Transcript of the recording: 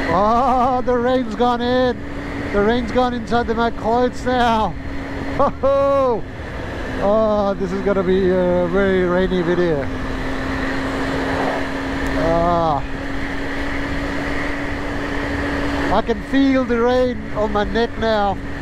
Oh, the rain's gone in. The rain's gone inside the clouds now. Oh, oh, this is gonna be a very rainy video. I can feel the rain on my neck now.